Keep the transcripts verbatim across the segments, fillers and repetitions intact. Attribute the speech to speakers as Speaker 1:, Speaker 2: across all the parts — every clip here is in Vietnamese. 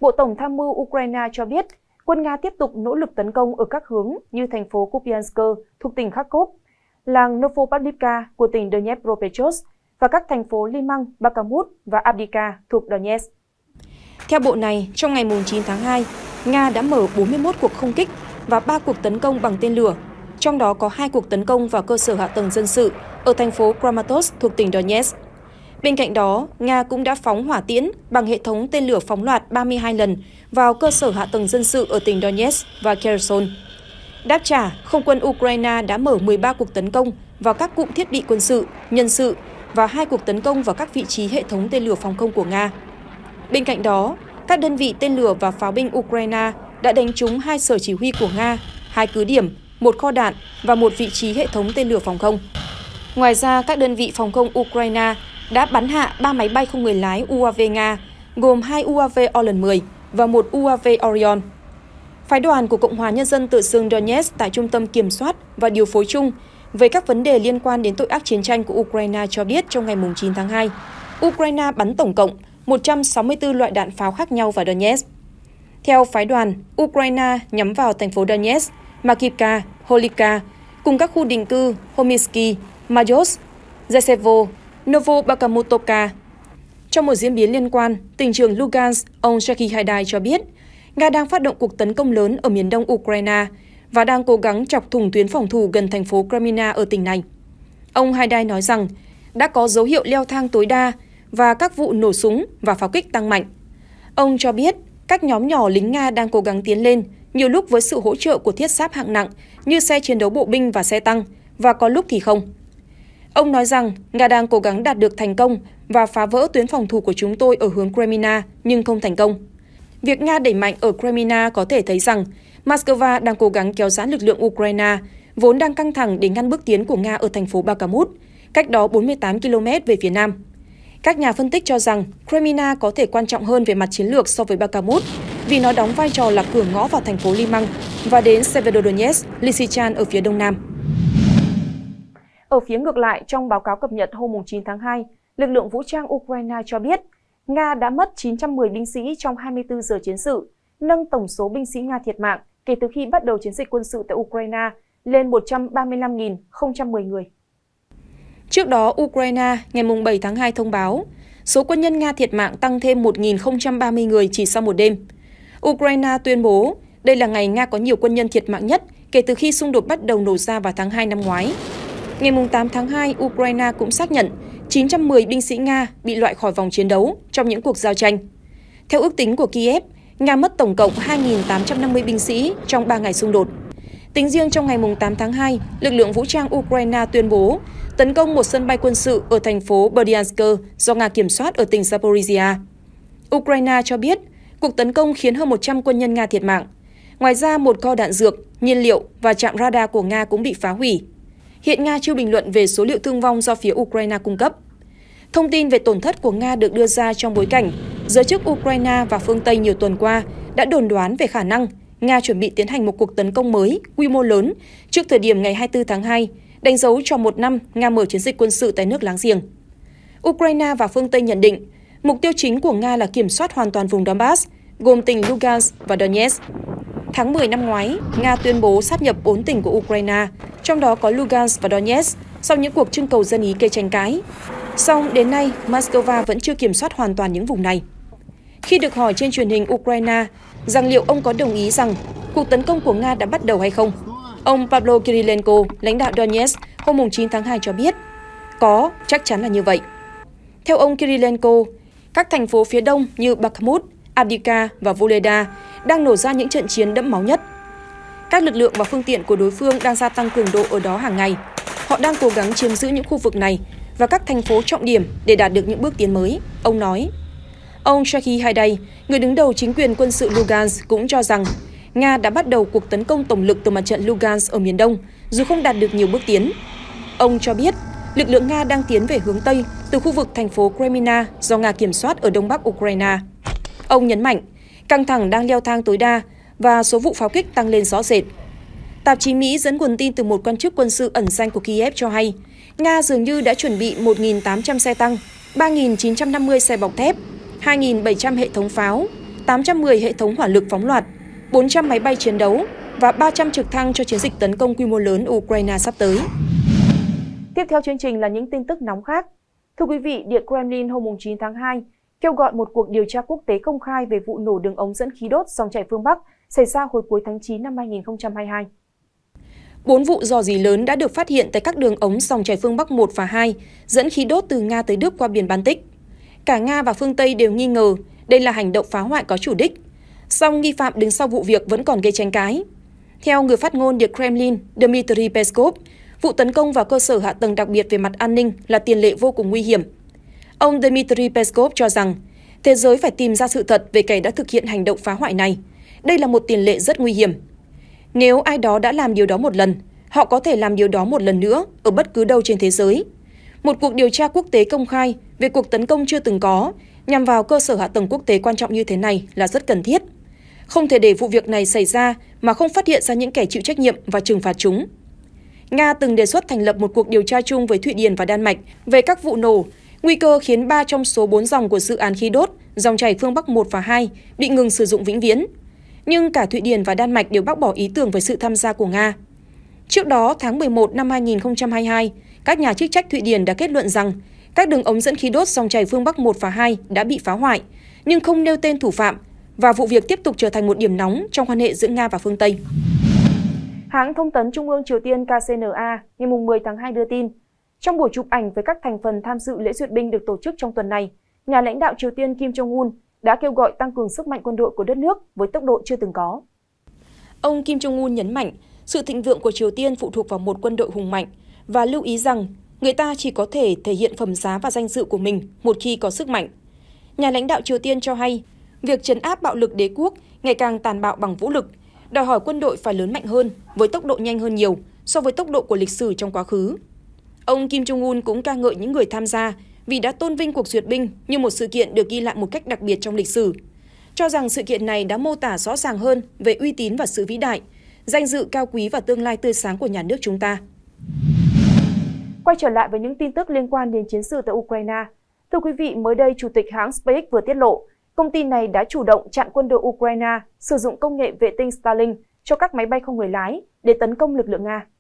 Speaker 1: Bộ Tổng tham mưu Ukraine cho biết quân Nga tiếp tục nỗ lực tấn công ở các hướng như thành phố Kupiansk thuộc tỉnh Kharkov, làng Novopavlivka của tỉnh Dnepropetrovsk và các thành phố Liman, Bakhmut và Avdiivka thuộc Donetsk. Theo bộ này, trong ngày chín tháng hai, Nga đã mở bốn mươi mốt cuộc không kích và ba cuộc tấn công bằng tên lửa, trong đó có hai cuộc tấn công vào cơ sở hạ tầng dân sự ở thành phố Kramatorsk thuộc tỉnh Donetsk. Bên cạnh đó, Nga cũng đã phóng hỏa tiễn bằng hệ thống tên lửa phóng loạt ba mươi hai lần vào cơ sở hạ tầng dân sự ở tỉnh Donetsk và Kherson. Đáp trả, không quân Ukraine đã mở mười ba cuộc tấn công vào các cụm thiết bị quân sự, nhân sự và hai cuộc tấn công vào các vị trí hệ thống tên lửa phòng không của Nga. Bên cạnh đó, các đơn vị tên lửa và pháo binh Ukraine đã đánh trúng hai sở chỉ huy của Nga, hai cứ điểm, một kho đạn và một vị trí hệ thống tên lửa phòng không. Ngoài ra, các đơn vị phòng không Ukraine đã bắn hạ ba máy bay không người lái u a vê Nga, gồm hai u a vê Orlan mười và một u a vê Orion. Phái đoàn của Cộng hòa Nhân dân Tự xưng Donetsk tại Trung tâm Kiểm soát và Điều phối chung về các vấn đề liên quan đến tội ác chiến tranh của Ukraine cho biết trong ngày chín tháng hai, Ukraine bắn tổng cộng một trăm sáu mươi tư loại đạn pháo khác nhau vào Donetsk. Theo phái đoàn, Ukraine nhắm vào thành phố Donetsk, Makivka, Holivka, cùng các khu định cư Homynsky, Majos, Zesevo, Novobakhmutovka. Trong một diễn biến liên quan, tỉnh trưởng Lugansk, ông Serhiy Haidai cho biết, Nga đang phát động cuộc tấn công lớn ở miền đông Ukraine và đang cố gắng chọc thủng tuyến phòng thủ gần thành phố Kremina ở tỉnh này. Ông Haidai nói rằng đã có dấu hiệu leo thang tối đa và các vụ nổ súng và pháo kích tăng mạnh. Ông cho biết các nhóm nhỏ lính Nga đang cố gắng tiến lên, nhiều lúc với sự hỗ trợ của thiết giáp hạng nặng như xe chiến đấu bộ binh và xe tăng, và có lúc thì không. Ông nói rằng Nga đang cố gắng đạt được thành công và phá vỡ tuyến phòng thủ của chúng tôi ở hướng Kremina nhưng không thành công. Việc Nga đẩy mạnh ở Kremina có thể thấy rằng Moscow đang cố gắng kéo giãn lực lượng Ukraine, vốn đang căng thẳng để ngăn bước tiến của Nga ở thành phố Bakhmut, cách đó bốn mươi tám ki lô mét về phía nam. Các nhà phân tích cho rằng Kremina có thể quan trọng hơn về mặt chiến lược so với Bakhmut vì nó đóng vai trò là cửa ngõ vào thành phố Liman và đến Severodonetsk, Lysychan ở phía đông nam. Ở phía ngược lại, trong báo cáo cập nhật hôm chín tháng hai, lực lượng vũ trang Ukraine cho biết Nga đã mất chín trăm mười binh sĩ trong hai mươi tư giờ chiến sự, nâng tổng số binh sĩ Nga thiệt mạng kể từ khi bắt đầu chiến dịch quân sự tại Ukraine lên một trăm ba mươi lăm nghìn không trăm mười người. Trước đó, Ukraine ngày bảy tháng hai thông báo số quân nhân Nga thiệt mạng tăng thêm một nghìn không trăm ba mươi người chỉ sau một đêm. Ukraine tuyên bố đây là ngày Nga có nhiều quân nhân thiệt mạng nhất kể từ khi xung đột bắt đầu nổ ra vào tháng hai năm ngoái. Ngày tám tháng hai, Ukraine cũng xác nhận chín trăm mười binh sĩ Nga bị loại khỏi vòng chiến đấu trong những cuộc giao tranh. Theo ước tính của Kiev, Nga mất tổng cộng hai nghìn tám trăm năm mươi binh sĩ trong ba ngày xung đột. Tính riêng trong ngày tám tháng hai, lực lượng vũ trang Ukraine tuyên bố tấn công một sân bay quân sự ở thành phố Berdyansk do Nga kiểm soát ở tỉnh Zaporizhia. Ukraine cho biết cuộc tấn công khiến hơn một trăm quân nhân Nga thiệt mạng. Ngoài ra, một kho đạn dược, nhiên liệu và trạm radar của Nga cũng bị phá hủy. Hiện Nga chưa bình luận về số liệu thương vong do phía Ukraine cung cấp. Thông tin về tổn thất của Nga được đưa ra trong bối cảnh giới chức Ukraine và phương Tây nhiều tuần qua đã đồn đoán về khả năng Nga chuẩn bị tiến hành một cuộc tấn công mới, quy mô lớn, trước thời điểm ngày hai mươi tư tháng hai, đánh dấu cho một năm Nga mở chiến dịch quân sự tại nước láng giềng. Ukraine và phương Tây nhận định, mục tiêu chính của Nga là kiểm soát hoàn toàn vùng Donbass, gồm tỉnh Lugansk và Donetsk. Tháng mười năm ngoái, Nga tuyên bố sáp nhập bốn tỉnh của Ukraine, trong đó có Lugansk và Donetsk, sau những cuộc trưng cầu dân ý gây tranh cãi. Song đến nay, Moscow vẫn chưa kiểm soát hoàn toàn những vùng này. Khi được hỏi trên truyền hình Ukraine rằng liệu ông có đồng ý rằng cuộc tấn công của Nga đã bắt đầu hay không, ông Pavlo Kirilenko, lãnh đạo Donetsk, hôm chín tháng hai cho biết, có, chắc chắn là như vậy. Theo ông Kirilenko, các thành phố phía đông như Bakhmut, Avdiivka và Voleda đang nổ ra những trận chiến đẫm máu nhất. Các lực lượng và phương tiện của đối phương đang gia tăng cường độ ở đó hàng ngày. Họ đang cố gắng chiếm giữ những khu vực này và các thành phố trọng điểm để đạt được những bước tiến mới, ông nói. Ông Serhiy Haidai, người đứng đầu chính quyền quân sự Lugansk, cũng cho rằng Nga đã bắt đầu cuộc tấn công tổng lực từ mặt trận Lugansk ở miền đông, dù không đạt được nhiều bước tiến. Ông cho biết, lực lượng Nga đang tiến về hướng Tây từ khu vực thành phố Kremina do Nga kiểm soát ở đông bắc Ukraine. Ông nhấn mạnh, căng thẳng đang leo thang tối đa và số vụ pháo kích tăng lên rõ rệt. Tạp chí Mỹ dẫn nguồn tin từ một quan chức quân sự ẩn danh của Kiev cho hay, Nga dường như đã chuẩn bị một nghìn tám trăm xe tăng, ba nghìn chín trăm năm mươi xe bọc thép, hai nghìn bảy trăm hệ thống pháo, tám trăm mười hệ thống hỏa lực phóng loạt, bốn trăm máy bay chiến đấu và ba trăm trực thăng cho chiến dịch tấn công quy mô lớn Ukraine sắp tới. Tiếp theo chương trình là những tin tức nóng khác. Thưa quý vị, Điện Kremlin hôm chín tháng hai kêu gọi một cuộc điều tra quốc tế công khai về vụ nổ đường ống dẫn khí đốt dòng chảy phương Bắc xảy ra hồi cuối tháng chín năm hai nghìn không trăm hai mươi hai. Bốn vụ rò rỉ lớn đã được phát hiện tại các đường ống dòng chảy phương Bắc một và hai dẫn khí đốt từ Nga tới Đức qua biển Baltic. Cả Nga và phương Tây đều nghi ngờ đây là hành động phá hoại có chủ đích. Song nghi phạm đứng sau vụ việc vẫn còn gây tranh cãi. Theo người phát ngôn Điện Kremlin Dmitry Peskov, vụ tấn công vào cơ sở hạ tầng đặc biệt về mặt an ninh là tiền lệ vô cùng nguy hiểm. Ông Dmitry Peskov cho rằng thế giới phải tìm ra sự thật về kẻ đã thực hiện hành động phá hoại này. Đây là một tiền lệ rất nguy hiểm. Nếu ai đó đã làm điều đó một lần, họ có thể làm điều đó một lần nữa ở bất cứ đâu trên thế giới. Một cuộc điều tra quốc tế công khai về cuộc tấn công chưa từng có nhằm vào cơ sở hạ tầng quốc tế quan trọng như thế này là rất cần thiết. Không thể để vụ việc này xảy ra mà không phát hiện ra những kẻ chịu trách nhiệm và trừng phạt chúng. Nga từng đề xuất thành lập một cuộc điều tra chung với Thụy Điển và Đan Mạch về các vụ nổ, nguy cơ khiến ba trong số bốn dòng của dự án khí đốt, dòng chảy phương Bắc một và hai bị ngừng sử dụng vĩnh viễn. Nhưng cả Thụy Điển và Đan Mạch đều bác bỏ ý tưởng về sự tham gia của Nga. Trước đó, tháng mười một năm hai nghìn không trăm hai mươi hai, các nhà chức trách Thụy Điển đã kết luận rằng các đường ống dẫn khí đốt dòng chảy phương Bắc một và hai đã bị phá hoại, nhưng không nêu tên thủ phạm, và vụ việc tiếp tục trở thành một điểm nóng trong quan hệ giữa Nga và phương Tây. Hãng thông tấn Trung ương Triều Tiên K C N A ngày mười tháng hai đưa tin, trong buổi chụp ảnh với các thành phần tham dự lễ duyệt binh được tổ chức trong tuần này, nhà lãnh đạo Triều Tiên Kim Jong-un đã kêu gọi tăng cường sức mạnh quân đội của đất nước với tốc độ chưa từng có. Ông Kim Jong-un nhấn mạnh sự thịnh vượng của Triều Tiên phụ thuộc vào một quân đội hùng mạnh và lưu ý rằng người ta chỉ có thể thể hiện phẩm giá và danh dự của mình một khi có sức mạnh. Nhà lãnh đạo Triều Tiên cho hay, việc trấn áp bạo lực đế quốc ngày càng tàn bạo bằng vũ lực đòi hỏi quân đội phải lớn mạnh hơn với tốc độ nhanh hơn nhiều so với tốc độ của lịch sử trong quá khứ. Ông Kim Jong-un cũng ca ngợi những người tham gia vì đã tôn vinh cuộc duyệt binh như một sự kiện được ghi lại một cách đặc biệt trong lịch sử, cho rằng sự kiện này đã mô tả rõ ràng hơn về uy tín và sự vĩ đại, danh dự cao quý và tương lai tươi sáng của nhà nước chúng ta. Quay trở lại với những tin tức liên quan đến chiến sự tại Ukraine. Thưa quý vị, mới đây Chủ tịch hãng SpaceX vừa tiết lộ, công ty này đã chủ động chặn quân đội Ukraine sử dụng công nghệ vệ tinh Starlink cho các máy bay không người lái để tấn công lực lượng Nga.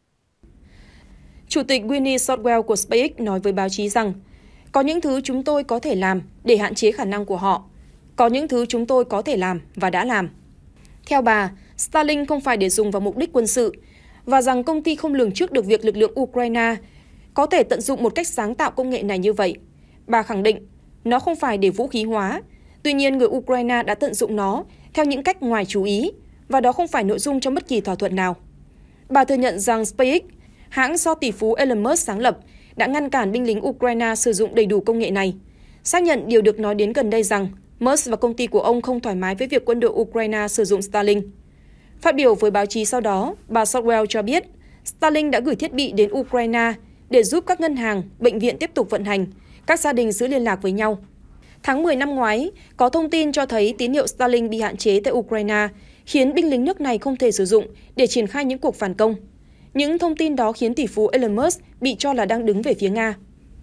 Speaker 1: Chủ tịch Winnie Shotwell của SpaceX nói với báo chí rằng, có những thứ chúng tôi có thể làm để hạn chế khả năng của họ. Có những thứ chúng tôi có thể làm và đã làm. Theo bà, Starlink không phải để dùng vào mục đích quân sự và rằng công ty không lường trước được việc lực lượng Ukraine có thể tận dụng một cách sáng tạo công nghệ này như vậy. Bà khẳng định, nó không phải để vũ khí hóa. Tuy nhiên, người Ukraine đã tận dụng nó theo những cách ngoài chú ý và đó không phải nội dung trong bất kỳ thỏa thuận nào. Bà thừa nhận rằng SpaceX, hãng do tỷ phú Elon Musk sáng lập, đã ngăn cản binh lính Ukraine sử dụng đầy đủ công nghệ này. Xác nhận điều được nói đến gần đây rằng Musk và công ty của ông không thoải mái với việc quân đội Ukraine sử dụng Starlink. Phát biểu với báo chí sau đó, bà Shotwell cho biết Starlink đã gửi thiết bị đến Ukraine để giúp các ngân hàng, bệnh viện tiếp tục vận hành, các gia đình giữ liên lạc với nhau. Tháng mười năm ngoái, có thông tin cho thấy tín hiệu Starlink bị hạn chế tại Ukraine, khiến binh lính nước này không thể sử dụng để triển khai những cuộc phản công. Những thông tin đó khiến tỷ phú Elon Musk bị cho là đang đứng về phía Nga.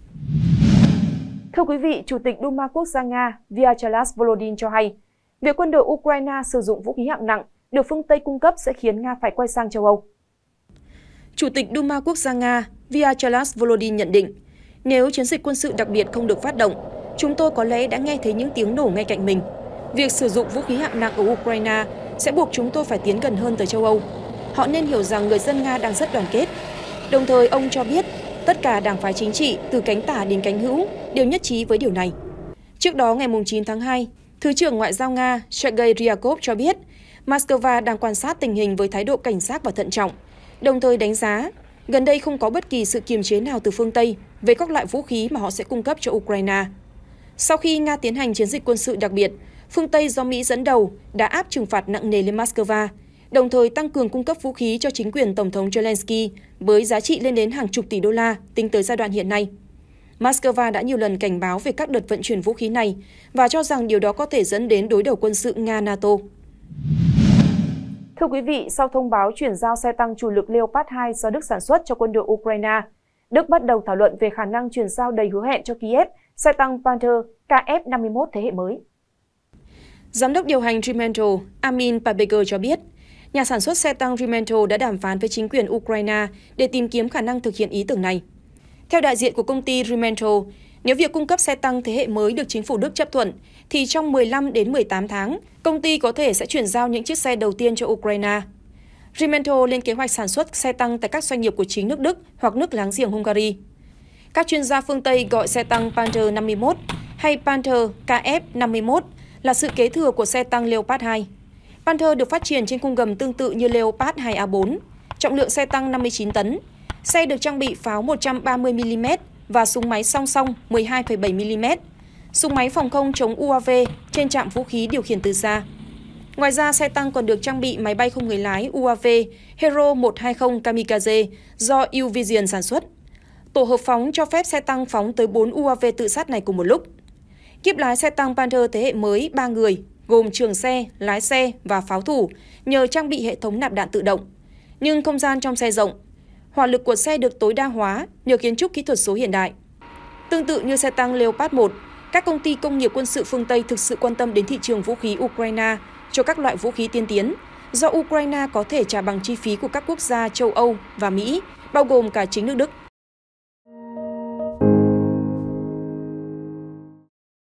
Speaker 1: Thưa quý vị, Chủ tịch Duma Quốc gia Nga Vyacheslav Volodin cho hay, việc quân đội Ukraine sử dụng vũ khí hạng nặng được phương Tây cung cấp sẽ khiến Nga phải quay sang châu Âu. Chủ tịch Duma Quốc gia Nga Vyacheslav Volodin nhận định, nếu chiến dịch quân sự đặc biệt không được phát động, chúng tôi có lẽ đã nghe thấy những tiếng nổ ngay cạnh mình. Việc sử dụng vũ khí hạng nặng ở Ukraine sẽ buộc chúng tôi phải tiến gần hơn tới châu Âu. Họ nên hiểu rằng người dân Nga đang rất đoàn kết. Đồng thời, ông cho biết tất cả đảng phái chính trị từ cánh tả đến cánh hữu đều nhất trí với điều này. Trước đó, ngày chín tháng hai, Thứ trưởng Ngoại giao Nga Sergei Ryabkov cho biết Moscow đang quan sát tình hình với thái độ cảnh giác và thận trọng, đồng thời đánh giá gần đây không có bất kỳ sự kiềm chế nào từ phương Tây về các loại vũ khí mà họ sẽ cung cấp cho Ukraine. Sau khi Nga tiến hành chiến dịch quân sự đặc biệt, phương Tây do Mỹ dẫn đầu đã áp trừng phạt nặng nề lên Moscow, đồng thời tăng cường cung cấp vũ khí cho chính quyền Tổng thống Zelensky với giá trị lên đến hàng chục tỷ đô la tính tới giai đoạn hiện nay. Moscow đã nhiều lần cảnh báo về các đợt vận chuyển vũ khí này và cho rằng điều đó có thể dẫn đến đối đầu quân sự Nga-NATO. Thưa quý vị, sau thông báo chuyển giao xe tăng chủ lực Leopard hai do Đức sản xuất cho quân đội Ukraine, Đức bắt đầu thảo luận về khả năng chuyển giao đầy hứa hẹn cho Kiev xe tăng Panther K F năm mươi mốt thế hệ mới. Giám đốc điều hành Rheinmetall Armin Papeger cho biết, nhà sản xuất xe tăng Rheinmetall đã đàm phán với chính quyền Ukraine để tìm kiếm khả năng thực hiện ý tưởng này. Theo đại diện của công ty Rheinmetall, nếu việc cung cấp xe tăng thế hệ mới được chính phủ Đức chấp thuận, thì trong mười lăm đến mười tám tháng, công ty có thể sẽ chuyển giao những chiếc xe đầu tiên cho Ukraine. Rheinmetall lên kế hoạch sản xuất xe tăng tại các doanh nghiệp của chính nước Đức hoặc nước láng giềng Hungary. Các chuyên gia phương Tây gọi xe tăng Panther năm mươi mốt hay Panther K F năm mươi mốt là sự kế thừa của xe tăng Leopard hai. Panther được phát triển trên khung gầm tương tự như Leopard hai A bốn, trọng lượng xe tăng năm mươi chín tấn. Xe được trang bị pháo một trăm ba mươi mi li mét và súng máy song song mười hai phẩy bảy mi li mét, súng máy phòng không chống U A V trên trạm vũ khí điều khiển từ xa. Ngoài ra, xe tăng còn được trang bị máy bay không người lái U A V Hero một hai không Kamikaze do U-Vision sản xuất. Tổ hợp phóng cho phép xe tăng phóng tới bốn U A V tự sát này cùng một lúc. Kíp lái xe tăng Panther thế hệ mới ba người, gồm trường xe, lái xe và pháo thủ, nhờ trang bị hệ thống nạp đạn tự động. Nhưng không gian trong xe rộng, hỏa lực của xe được tối đa hóa nhờ kiến trúc kỹ thuật số hiện đại. Tương tự như xe tăng Leopard một, các công ty công nghiệp quân sự phương Tây thực sự quan tâm đến thị trường vũ khí Ukraine cho các loại vũ khí tiên tiến, do Ukraine có thể trả bằng chi phí của các quốc gia châu Âu và Mỹ, bao gồm cả chính nước Đức.